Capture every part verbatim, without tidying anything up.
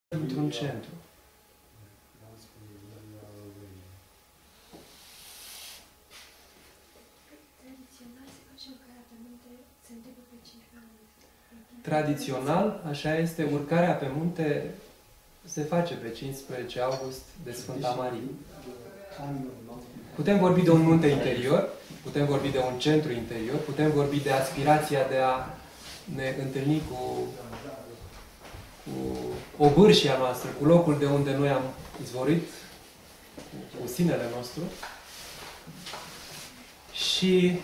într-un centru. Tradițional, așa este, urcarea pe munte se face pe cincisprezece august de Sfânta Marie. Putem vorbi de un munte interior, putem vorbi de un centru interior, putem vorbi de aspirația de a ne întâlni cu, cu obârșia noastră, cu locul de unde noi am izvorit, cu, cu sinele nostru. Și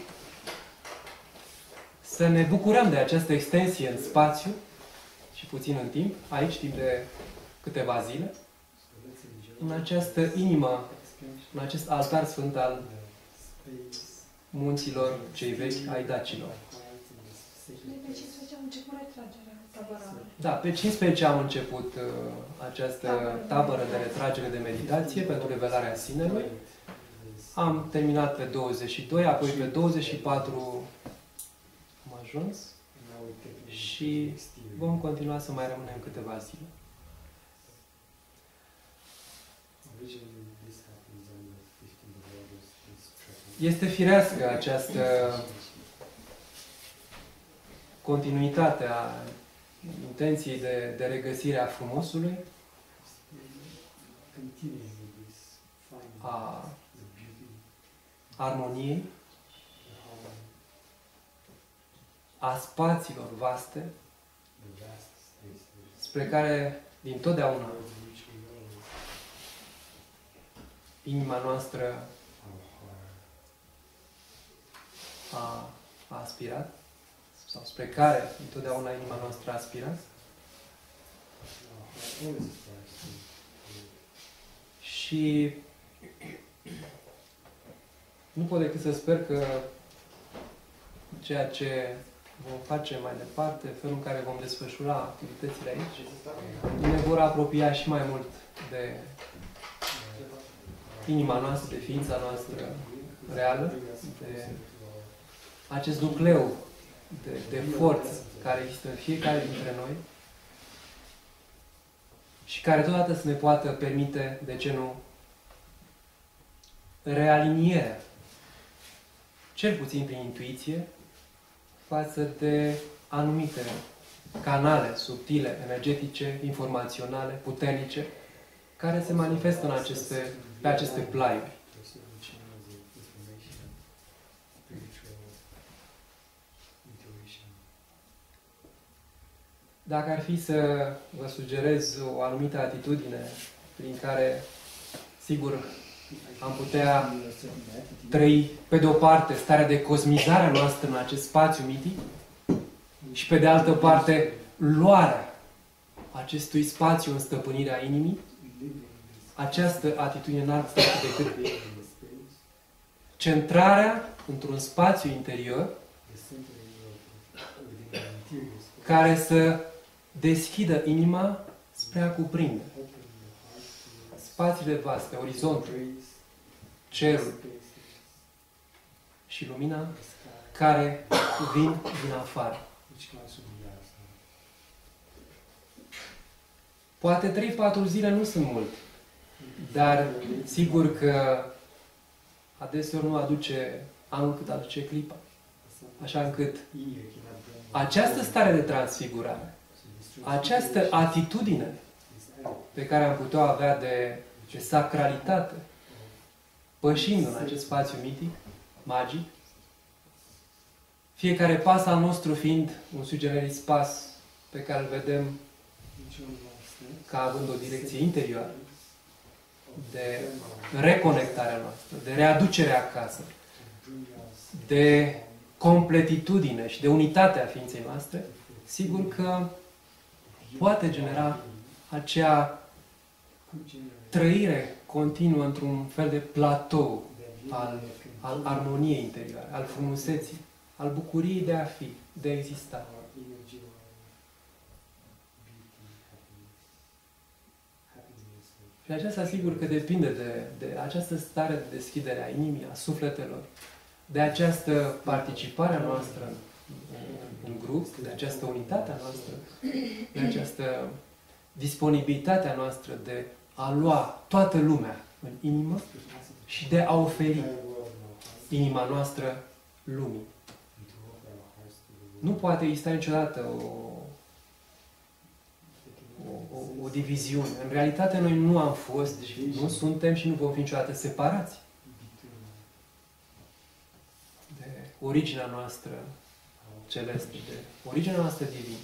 să ne bucurăm de această extensie în spațiu și puțin în timp, aici, timp de câteva zile, în această inimă, în acest altar sfânt al munților cei vechi ai dacilor. Pe cincisprezece am început retragerea tabărală. Da, pe cincisprezece am început uh, această tabără de retragere de meditație pentru revelarea sinelui. Am terminat pe douăzeci și doi, apoi pe douăzeci și patru am ajuns și vom continua să mai rămânem câteva zile. Este firească această continuitate a intenției de, de regăsire a frumosului, a armoniei, a spațiilor vaste, spre care dintotdeauna inima noastră a, a aspirat, sau spre care întotdeauna inima noastră a aspirat. Și nu pot decât să sper că ceea ce vom face mai departe, felul în care vom desfășura activitățile aici, ne vor apropia și mai mult de inima noastră, de ființa noastră reală, de acest nucleu de, de forță care există în fiecare dintre noi și care totodată să ne poată permite, de ce nu, realinierea, cel puțin prin intuiție, față de anumite canale subtile, energetice, informaționale, puternice, care se manifestă în aceste, pe aceste plaiuri. Dacă ar fi să vă sugerez o anumită atitudine prin care, sigur, am putea trăi, pe de o parte, starea de cosmizare a noastră în acest spațiu mitic și, pe de altă parte, luarea acestui spațiu în stăpânirea inimii, această atitudine n-ar fi decât centrarea într-un spațiu interior care să deschidă inima spre a cuprinde spațiile vaste, orizontul, cerul și lumina care vin din afară. Poate trei patru zile nu sunt mult, dar sigur că adeseori nu aduce anul cât aduce clipa. Așa încât această stare de transfigurare, această atitudine pe care am putea avea de, de sacralitate, pășind în acest spațiu mitic, magic, fiecare pas al nostru fiind un sui generis pas pe care îl vedem ca având o direcție interioară, de reconectarea noastră, de readucerea acasă, de completitudine și de unitate a ființei noastre, sigur că poate genera acea trăire continuă într-un fel de platou al, al armoniei interioare, al frumuseții, al bucuriei de a fi, de a exista. Și aceasta sigur că depinde de, de această stare de deschidere a inimii, a sufletelor, de această participare a noastră în, în grup, de această unitate a noastră, de această disponibilitatea noastră de a lua toată lumea în inimă și de a oferi inima noastră lumii. Nu poate exista niciodată o, o, o, o diviziune. În realitate noi nu am fost și nu suntem și nu vom fi niciodată separați de originea noastră celestă, de originea noastră divină.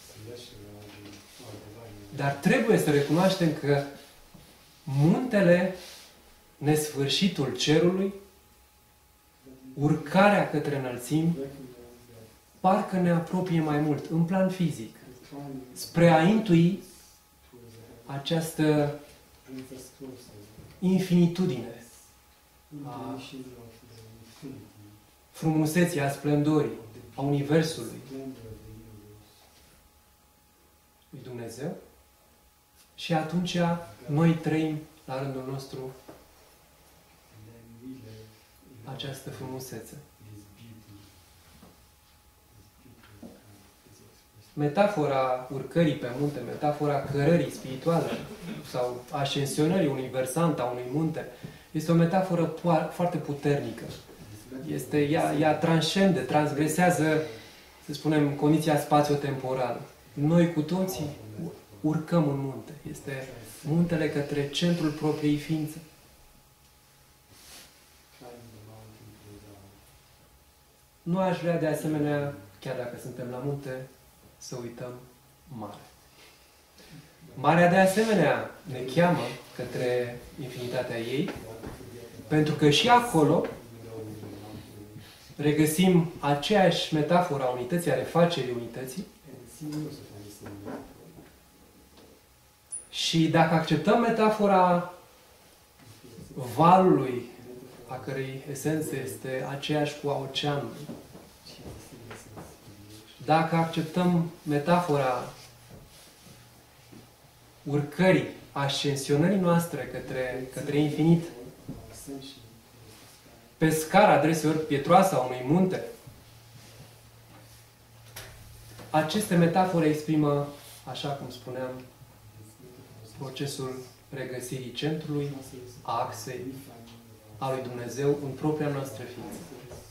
Dar trebuie să recunoaștem că muntele, nesfârșitul cerului, urcarea către înălțimi, parcă ne apropie mai mult, în plan fizic, spre a intui această infinitudine a frumuseții, a splendorii, a Universului lui Dumnezeu. Și atunci noi trăim la rândul nostru această frumusețe. Metafora urcării pe munte, metafora cărării spirituale sau ascensionării unui versant a unui munte, este o metaforă foarte puternică. Este, ea, ea transcende, transgresează, să spunem, condiția spațio-temporală. Noi cu toții urcăm în munte. Este muntele către centrul propriei ființe. Nu aș vrea de asemenea, chiar dacă suntem la munte, să uităm mare. Marea de asemenea ne cheamă către infinitatea ei, pentru că și acolo regăsim aceeași metaforă a unității, a refacerii unității. Și dacă acceptăm metafora valului, a cărei esență este aceeași cu a oceanului, dacă acceptăm metafora urcării, ascensionării noastre către, către infinit, pe scara adreseori pietroasă a unui munte, aceste metafore exprimă, așa cum spuneam, procesul regăsirii centrului, a axei, a lui Dumnezeu în propria noastră ființă.